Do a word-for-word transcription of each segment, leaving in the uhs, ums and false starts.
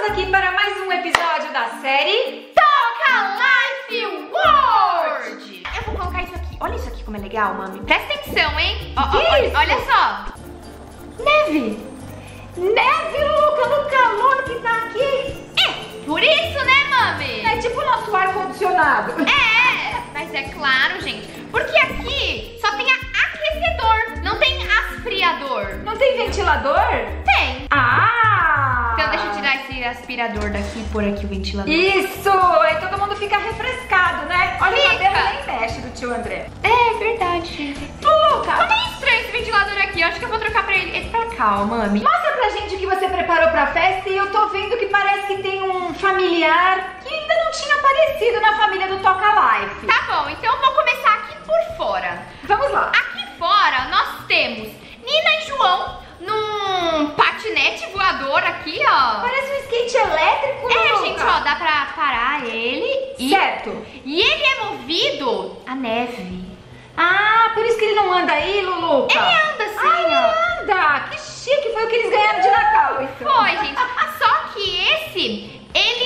Estamos aqui para mais um episódio da série Toca Life World. Eu vou colocar isso aqui. Olha isso aqui como é legal, mami. Presta atenção, hein? Ó, ó, Que olha, isso? olha só. Neve! Neve, Luca, no calor que tá aqui. É, por isso, né, mami? É tipo o nosso ar-condicionado. É, mas é claro, gente. Porque aqui só tem aquecedor, não tem aspirador. Não tem ventilador? Tem. Ah! Então deixa eu tirar esse aspirador daqui e pôr aqui o ventilador. Isso! Aí todo mundo fica refrescado, né? Olha, Fica. o cabelo nem mexe do tio André. É verdade, gente. Ô, Luca, Tá meio estranho esse ventilador aqui. Eu acho que eu vou trocar pra ele, ele pra cá, ó, mami. mostra pra gente o que você preparou pra festa e eu tô vendo que parece que tem um familiar que ainda não tinha aparecido na família do Toca Life. Tá bom, então eu vou começar aqui por fora. Vamos lá. Aqui fora nós temos Nina e João num patinete voador aqui, ó. Parece um skate elétrico, É, Luca. gente, ó, dá pra parar ele. E, Certo. e ele é movido a neve. Ah, por isso que ele não anda aí, Luluca? Ele anda assim, Ah, ele ó. anda. Que chique, foi o que eles ganharam de Natal, então. Foi, gente. Só que esse,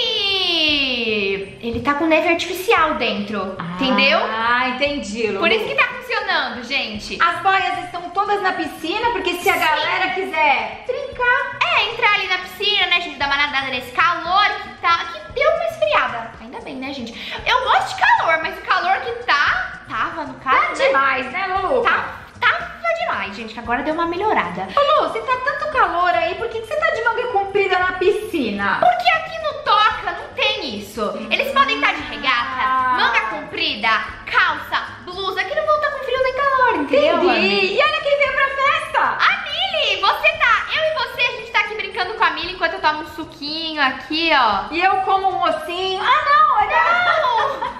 ele... Ele tá com neve artificial dentro, entendeu? Ah, entendi, Lulu. Por isso que tá funcionando, gente. As boias estão todas na piscina, porque se a Sim. galera quiser trincar... É, entrar ali na piscina, né, gente, dar uma nadada nesse calor que tá... Que deu uma esfriada. Ainda bem, né, gente? Eu gosto de calor, mas o calor que tá... Tava, no caso, Tá né? demais, né, Luluca? Tá, tava demais, gente, que agora deu uma melhorada. Ô, Lu, se tá tanto calor aí, por que, que você tá de manga comprida na piscina? Porque aqui no Toca não tem isso. Eles podem estar de regata, Ah. manga comprida, calça, blusa, que não vão estar com frio nem calor, entendeu? Entendi. Mami? E olha quem veio pra festa. A Mili, você tá, eu e você, a gente tá aqui brincando com a Mili enquanto eu tomo um suquinho aqui, ó. E eu como um mocinho. Ah, não, olha.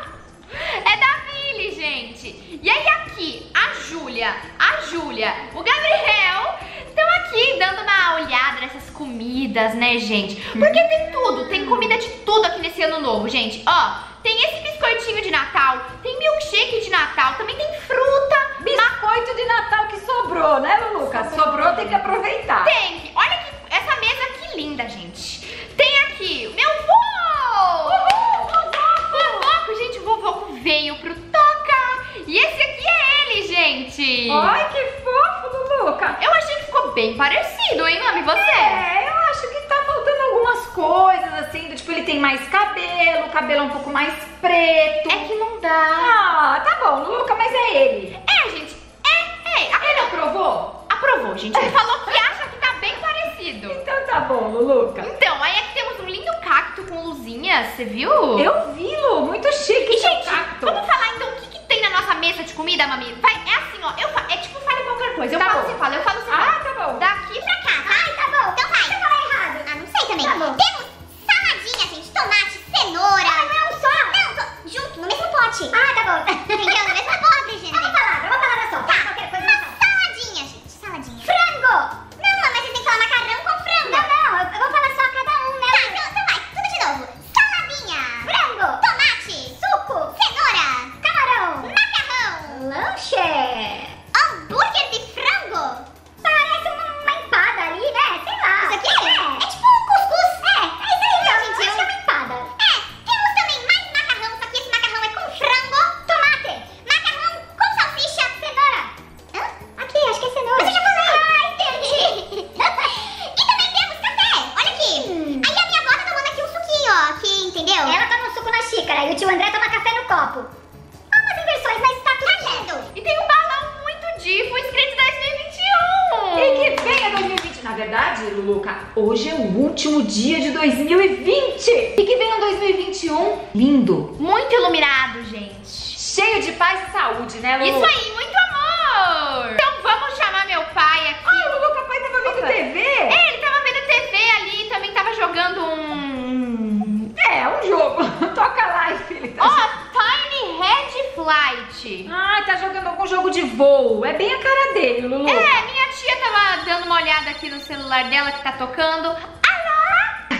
É da Mili, gente. E aí aqui, a Júlia, a Júlia, o Gabriel estão aqui dando uma olhada nessas comidas, né, gente? Porque tem tudo, tem comida de tudo aqui nesse ano novo, gente. Ó, tem esse biscoitinho de Natal, tem milkshake de Natal, também tem fruta. Biscoito de Natal que sobrou, né, Luluca? Sobrou, tem que aproveitar. Tem que, olha que, essa mesa que linda, gente. Tem aqui o meu vô! Uhul, Vovoco, gente, o Vovoco veio pro Toca. E esse aqui é ele, gente. Ai, que fofo, Luluca. Eu achei que ficou bem parecido, hein, mami? Você? É, eu acho que tá faltando algumas coisas, assim, do tipo, ele tem mais cabelo, o cabelo é um pouco mais preto. É que não dá. Ah, tá bom, Luluca, mas é ele. É, gente, é, é. Ele Ele aprovou? aprovou, gente. Ele falou que acha que tá bem parecido. Então tá bom, Luluca. Então, aí aqui temos um lindo cacto com luzinhas, você viu? Eu vi, Lu, muito chique E, seu gente, cacto. vamos falar então o que, que tem na nossa mesa de comida, mami? Vai, é assim, ó, eu fa- é tipo fale qualquer coisa. Eu Tá falo, bom. você fala, eu falo, você Ah, fala. tá bom. Daqui pra cá, tá? Ai, tá bom, então vai. Deixa eu falar errado. Ah, não sei também. Tá bom. Temos saladinha, gente, tomate, cenoura. Ah, não, só. Não, tô junto, no mesmo pote. Ah, tá bom. Entendeu? No mesmo pote, gente. É uma palavra, uma palavra só. Tá, qualquer coisa uma saladinha, gente, saladinha. Frango. Não, não, mas você tem que falar macarrão com frango. Não, não, eu, eu vou falar só cada um, né? Tá, então, então vai, tudo de novo. Saladinha. Frango. Tomate. Suco. Cenoura. Camarão. Macarrão. Lanche. Hambúrguer de frango. Parece uma, uma empada ali, né? Sei lá. Isso aqui é? É, é tipo um cuscuz. É, é isso aí, então, gente. Acho que é uma empada. É, temos também mais macarrão, só que esse macarrão é com frango, tomate, macarrão com salsicha, cenoura. Hã? Aqui, acho que é cenoura. Mas eu já falei. Ah, entendi. E também temos café. Olha aqui. Aí a minha avó tá tomando aqui um suquinho, ó. Aqui, entendeu? Ela toma um suco na xícara e o tio André toma café no copo. Algumas inversões, mas tá tudo lindo. E tem um balão muito difo escrito dois mil e vinte e um. E que venha dois mil e vinte. Na verdade, Luluca, hoje é o último dia de dois mil e vinte. E que venha dois mil e vinte e um lindo. Muito iluminado, gente. Cheio de paz e saúde, né, Lulu? Isso aí, muito amor. Então vamos chamar meu pai aqui. Ah, o Luluca, pai tava vendo Opa. T V? É, ele tava vendo T V ali, também tava jogando um... É, um jogo. Toca Life, ele tá Ó, jogando. Tiny Red Flight. Ah, tá jogando algum jogo de voo. É bem a cara dele, Lulu. É, minha tia tava dando uma olhada aqui no celular dela que tá tocando. Alô?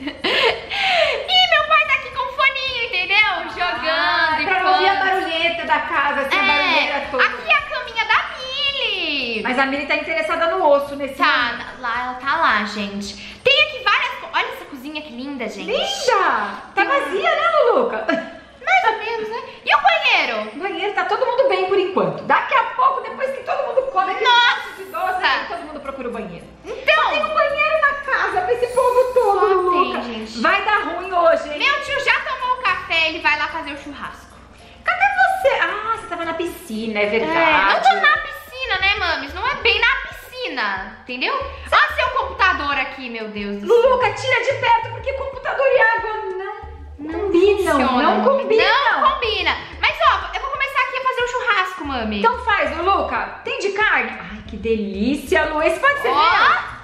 E meu pai tá aqui com o foninho, entendeu? Jogando Ah, e pra não ouvir a falando. barulheta da casa, assim, a barulheira É, toda. aqui é a caminha da Mili. Mas a Mili tá interessada no osso nesse Tá, momento. lá, ela tá lá, gente. Tem aqui várias... co- Olha essa cozinha cozinha, que linda, gente. Linda! Tá vazia, né, Luluca? Mais ou menos, né? E o banheiro? O banheiro tá todo mundo bem por enquanto. Daqui a pouco, depois que todo mundo come aquele Nossa! de doce, aí todo mundo procura o banheiro. Então... Só tem um banheiro na casa pra esse povo todo, Só Luluca. tem, gente. Vai dar ruim hoje, hein? Meu tio já tomou o café, ele vai lá fazer o churrasco. Cadê você? Ah, você tava na piscina, é verdade. É, não tô na piscina, né, mames? Não é bem na piscina, entendeu? Olha seu computador aqui, meu Deus do céu. Luluca, tira de perto, porque computador e água não, Não combinam. funciona, Não mami. combinam. Não combina. Mas, ó, eu vou começar aqui a fazer o churrasco, mami. Então faz, Luluca. Tem de carne? Ai, que delícia, Lu. Esse pode ser Ó. meu.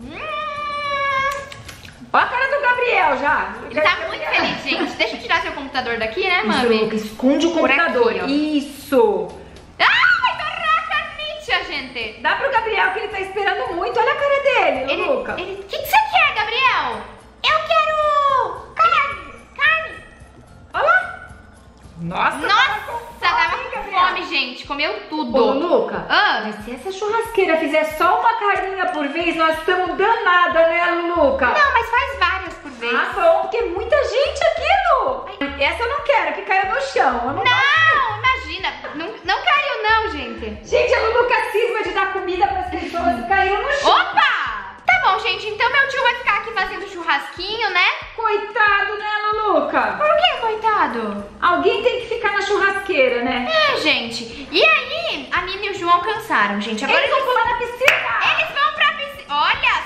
Hum, Ó a cara do Gabriel já. ele tá muito feliz, gente. Deixa eu tirar seu computador daqui, né, Isso, mami? Luluca, esconde o Por computador. aqui, ó. Isso. Ah, vai torrar a carniça, gente. Dá pro Gabriel que ele tá esperando muito. Olha a cara dele, Ele, Luluca. ele... O que, que você quer, Gabriel? Eu quero carne. Carne. Olha lá. Nossa, Nossa, tava com Gabriel. fome, gente. Comeu tudo. Ô, Luluca, Ah. mas se essa churrasqueira fizer só uma carninha por vez, nós estamos danada, né, Luluca? Não, mas faz várias por vez. Ah, bom, porque é muita gente aqui, Lu. Essa eu não quero, que caia no chão. Eu não Não, imagina. Não, não caiu não, gente. Gente, a Luluca cisma de dar comida pras pessoas e caiu no chão. Opa! Tá bom, gente. Então meu tio vai ficar aqui fazendo churrasquinho, né? Coitado, né, Luluca? Por que, coitado? Alguém tem que ficar na churrasqueira, né? É, gente. E aí, a Nina e o João cansaram, gente. Agora Eles vão pular na piscina. Eles vão pra piscina. Olha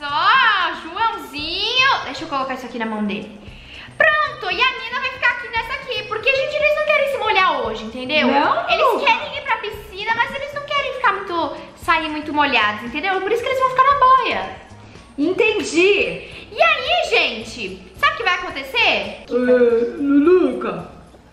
só, Joãozinho. Deixa eu colocar isso aqui na mão dele. Pronto, e a Nina vai ficar aqui nessa aqui. Porque, gente, eles não querem se molhar hoje, entendeu? Não, eles Luca. querem ir pra piscina, mas eles não querem ficar muito... sair muito molhados, entendeu? Por isso que eles vão ficar na boia. Entendi. E aí, gente, sabe o que vai acontecer? Luluca.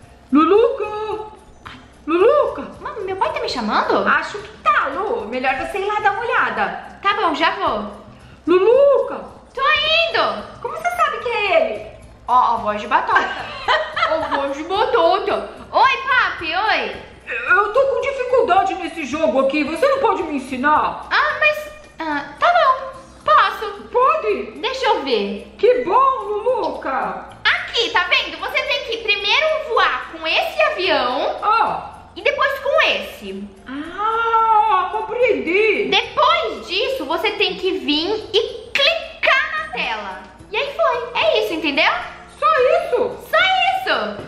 Luluca. Luluca. Mano, meu pai tá me chamando? Acho que tá, Lu. Melhor você ir lá dar uma olhada. Tá bom, já vou. Luluca. Tô indo. Como você sabe que é ele? Ó, a voz de batata. A voz de batata. Oi, papi, oi. Eu tô com dificuldade nesse jogo aqui. Você não pode me ensinar? Ah, mas... ah, tá bom, posso. Pode? Deixa eu ver. Que bom, Luluca. Aqui, tá vendo? Você tem que primeiro voar com esse avião Ó. e depois com esse. Ah, compreendi. Depois disso, você tem que vir e clicar na tela. E aí foi. É isso, entendeu? Só isso? Só isso.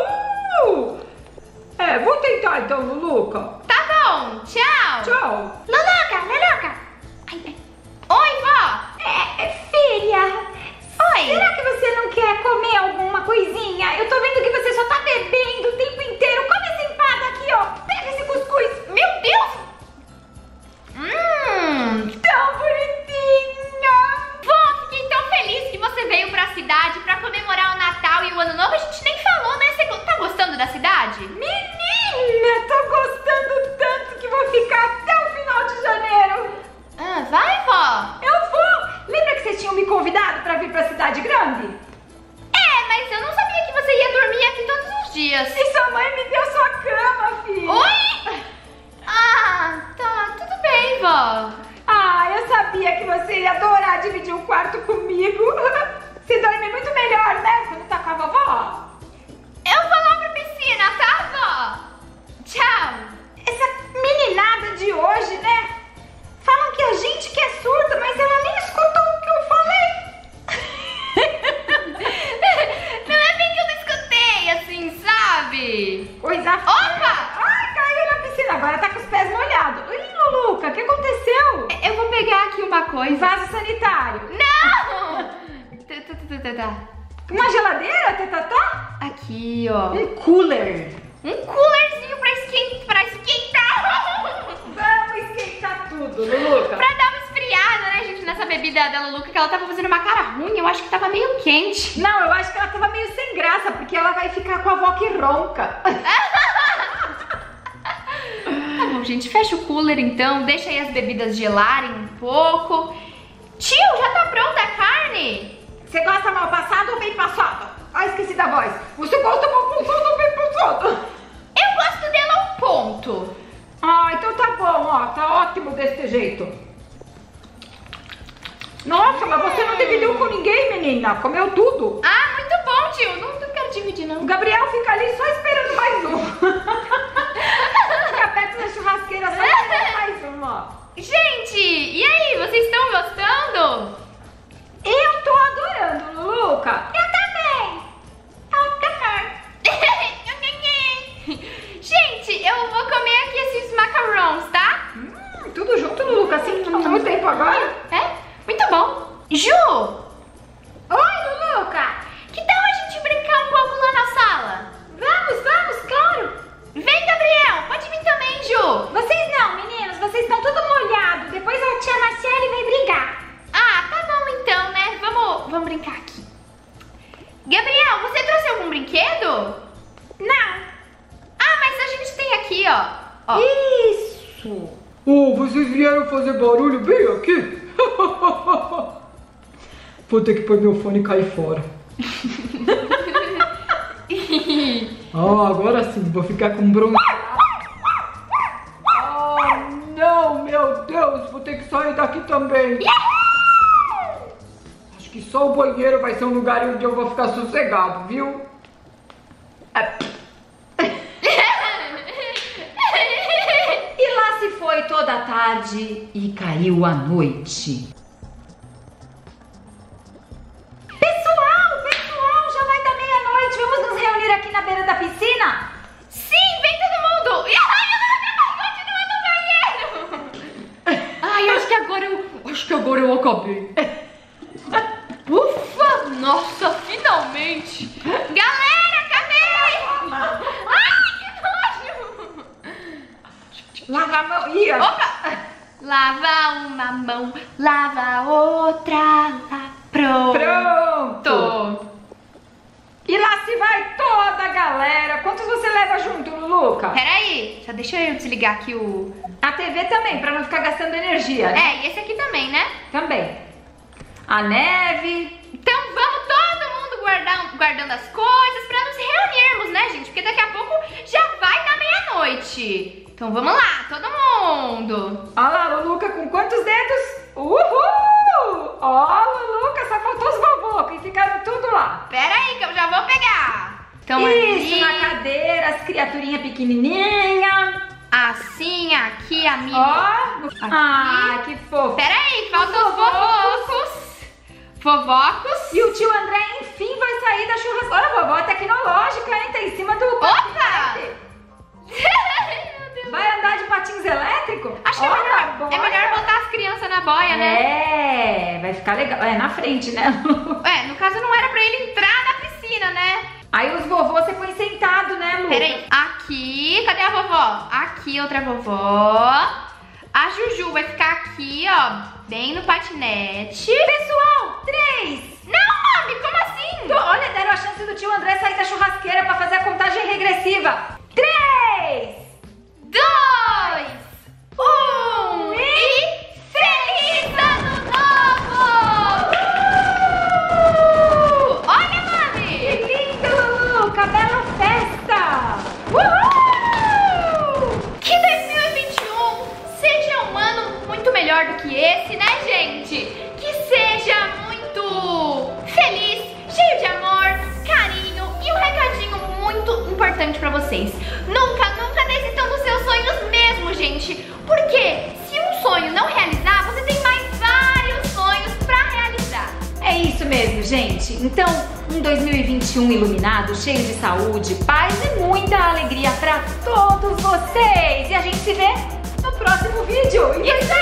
Uhul. É, vou tentar então, Luluca. Tá bom. Tchau. Tchau. Luluca, Luluca. Ai, ai. Oi, vó. É, filha. Oi. Será que você não quer comer alguma coisinha? Eu tô vendo que você só tá bebendo o tempo inteiro. Come essa empada aqui, ó. Pega esse cuscuz. Meu Deus. Hum. Tão bonitinha. Vó, fiquei tão feliz que você veio pra cidade pra comemorar o Natal e o Ano Novo. A gente nem falou, né? Você tá gostando da cidade? Menina, tô gostando tanto que vou ficar até o final de janeiro. Ah, vai, vó. Eu vou. Lembra que vocês tinham me convidado pra vir pra cidade grande? É, mas eu não sabia que você ia dormir aqui todos os dias. E sua mãe me deu sua cama, filha. Oi? Ah, tá, tudo bem, vó. Ah, eu sabia que você ia adorar dividir um quarto comigo. Você dorme muito melhor, né, quando tá com a vovó? Eu vou lá pra piscina, tá, vó? Tchau. Essa meninada de hoje, né? Falam que a gente que é surda, mas ela nem escutou o que eu falei. Não é bem que eu não escutei, assim, sabe? Coisa Opa! Ai, caiu na piscina, agora tá com os pés molhados. Ih, Luluca, o que aconteceu? Eu vou pegar aqui uma Um coisa. vaso sanitário. Não! Tá, tá, tá, tá, tá. Uma geladeira, Tetatá? Aqui, ó. Um cooler. Um coolerzinho pra esquentar. Pra esquentar. Vamos esquentar tudo, Luluca. Pra dar uma esfriada, né, gente, nessa bebida da Luluca, que ela tava fazendo uma cara ruim. Eu acho que tava meio quente. Não, eu acho que ela tava meio sem graça, porque ela vai ficar com a avó que ronca. Tá bom, gente, fecha o cooler então. Deixa aí as bebidas gelarem um pouco. Tio, já tá pronta a carne? Você gosta mal passado ou bem passado? Ah, esqueci da voz. Você gosta mal passado ou bem passado? Eu gosto dela ao ponto. Ah, então tá bom, ó. Tá ótimo desse jeito. Nossa, mas você não dividiu com ninguém, menina. Comeu tudo. Ah, muito bom, tio. Não, não quero dividir, não. O Gabriel fica ali só esperando mais um. Fica perto da churrasqueira só esperando mais um, ó. Gente, e aí? Vocês estão gostando? Eu tô adorando, Luluca. Eu também. Eu também. Gente, eu vou comer aqui esses macarons, tá? Hum, tudo junto, Luluca, assim, ao mesmo tempo agora. É? Muito bom. Ju! Oi, Luluca. Que tal a gente brincar um pouco lá na sala? Vamos, vamos, claro. Vem, Gabriel. Pode vir também, Ju. Vocês não, meninos, vocês estão tudo molhados. Depois a tia Marcele vai brigar. Ah, tá bom então, né? Vamos, vamos brincar aqui. Gabriel, você trouxe algum brinquedo? Não. Ah, mas a gente tem aqui, ó. ó. Isso. Oh, vocês vieram fazer barulho bem aqui? Vou ter que pôr meu fone e cair fora. Ah, agora sim, vou ficar com bronze. Ah, não, meu Deus, vou ter que sair daqui também. Acho que só o banheiro vai ser um lugar onde eu vou ficar sossegado, viu? E lá se foi toda a tarde e caiu a noite. Pessoal, pessoal, já vai dar meia-noite. Vamos nos reunir aqui na beira da piscina? Sim, vem todo mundo. Ai, eu não banheiro. Ai, acho que agora eu... Acho que agora eu acabei. Ufa, nossa, finalmente. Galera, acabei. Ai, que nojo. Lava a mão. Ih, ó. Opa! Lava uma mão, lava a outra, lá, pronto. Pronto. E lá se vai toda a galera. Quantos você leva junto, Luluca? Peraí, só deixa eu desligar aqui o... A T V também, pra não ficar gastando energia, né? É, e esse aqui também, né? Também. A neve. Então vamos todo mundo guardar, guardando as coisas pra nos reunirmos, né, gente? Porque daqui a pouco já vai dar meia-noite. Então vamos lá, todo mundo. Olha lá, Luluca, com quantos dedos? Uhul! Ó, Luluca, só faltou os vovô, que ficaram tudo lá. Pera aí que eu já vou pegar. Então Isso, ali, na cadeira, as criaturinhas pequenininhas. assim, aqui, a minha... Ó, ah, que fofo. Pera aí, faltam os vovocos. Vovocos. E o tio André, enfim, vai sair da churrasqueira. Olha, a vovó é tecnológica, hein? Tá em cima do... Opa! Vai andar de patins elétricos? Acho que é Olha, melhor, boia. é melhor botar as crianças na boia, né? É, vai ficar legal. É, na frente, né? É, no caso não era pra ele entrar na piscina, né? Aí os vovôs você põe sentado, né, Lu? Peraí, aqui, cadê a vovó? Aqui, outra vovó. A Juju vai ficar aqui, ó, bem no patinete. Pessoal, três! Não, mami, como assim? Tô- Olha, deram a chance do tio André sair da churrasqueira pra fazer a contagem regressiva. Três! Dois, um e feliz ano novo! Uhul! Olha, Que mami! lindo, Luluca! Bela festa! Uhul! Que dois mil e vinte e um seja um ano muito melhor do que esse, né, gente? Que seja muito feliz, cheio de amor, carinho e um recadinho muito importante pra vocês. Nunca, nunca desistam dos seus sonhos mesmo, gente. Porque se um sonho não realizar, você tem mais vários sonhos pra realizar. É isso mesmo, gente. Então, um dois mil e vinte e um iluminado, cheio de saúde, paz e muita alegria pra todos vocês. E a gente se vê no próximo vídeo. Isso